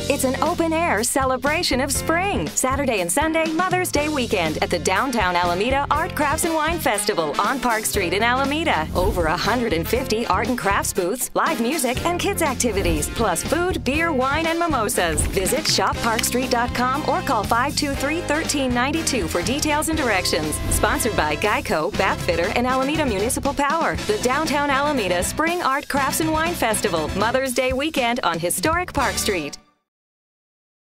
It's an open-air celebration of spring. Saturday and Sunday, Mother's Day weekend at the Downtown Alameda Art, Crafts, and Wine Festival on Park Street in Alameda. Over 150 art and crafts booths, live music, and kids' activities, plus food, beer, wine, and mimosas. Visit shopparkstreet.com or call 523-1392 for details and directions. Sponsored by Geico, Bath Fitter, and Alameda Municipal Power. The Downtown Alameda Spring Art, Crafts, and Wine Festival, Mother's Day weekend on historic Park Street.